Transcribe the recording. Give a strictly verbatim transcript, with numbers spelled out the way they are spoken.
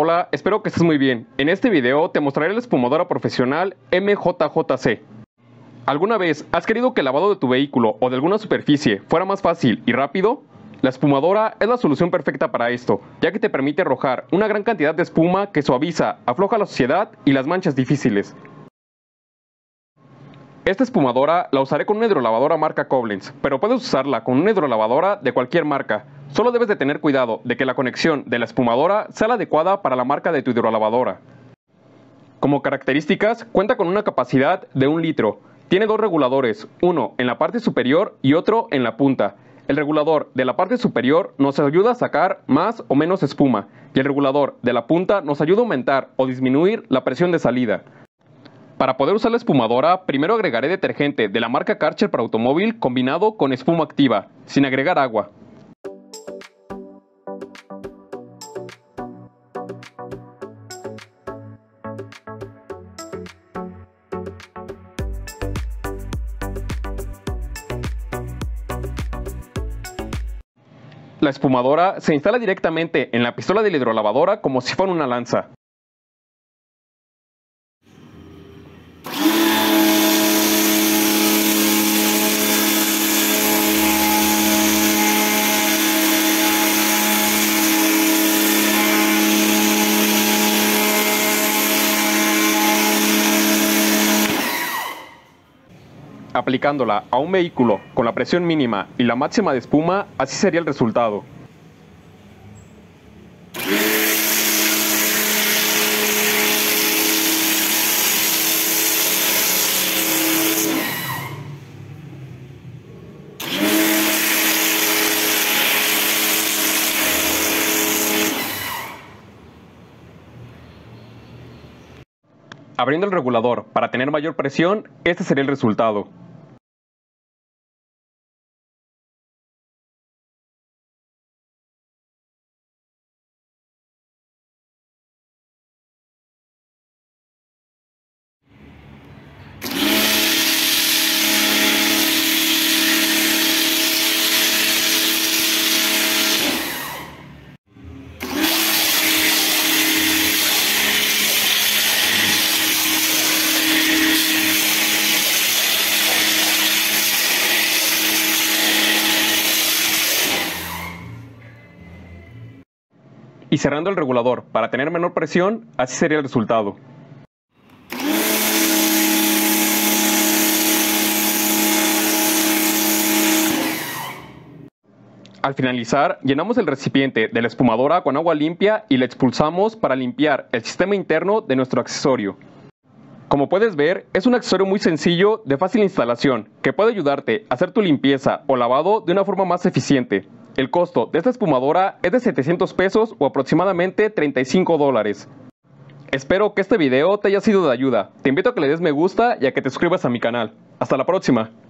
Hola, espero que estés muy bien. En este video te mostraré la espumadora profesional M J J C. ¿Alguna vez has querido que el lavado de tu vehículo o de alguna superficie fuera más fácil y rápido? La espumadora es la solución perfecta para esto, ya que te permite arrojar una gran cantidad de espuma que suaviza, afloja la suciedad y las manchas difíciles. Esta espumadora la usaré con una hidrolavadora marca Koblenz, pero puedes usarla con una hidrolavadora de cualquier marca. Solo debes de tener cuidado de que la conexión de la espumadora sea la adecuada para la marca de tu hidrolavadora. Como características, cuenta con una capacidad de un litro. Tiene dos reguladores, uno en la parte superior y otro en la punta. El regulador de la parte superior nos ayuda a sacar más o menos espuma, y el regulador de la punta nos ayuda a aumentar o disminuir la presión de salida. Para poder usar la espumadora, primero agregaré detergente de la marca Karcher para automóvil combinado con espuma activa, sin agregar agua. La espumadora se instala directamente en la pistola de la hidrolavadora como si fuera una lanza. Aplicándola a un vehículo con la presión mínima y la máxima de espuma, así sería el resultado. Abriendo el regulador para tener mayor presión, este sería el resultado. Y cerrando el regulador para tener menor presión, así sería el resultado. Al finalizar, llenamos el recipiente de la espumadora con agua limpia y la expulsamos para limpiar el sistema interno de nuestro accesorio. Como puedes ver, es un accesorio muy sencillo, de fácil instalación, que puede ayudarte a hacer tu limpieza o lavado de una forma más eficiente. El costo de esta espumadora es de setecientos pesos o aproximadamente treinta y cinco dólares. Espero que este video te haya sido de ayuda. Te invito a que le des me gusta y a que te suscribas a mi canal. Hasta la próxima.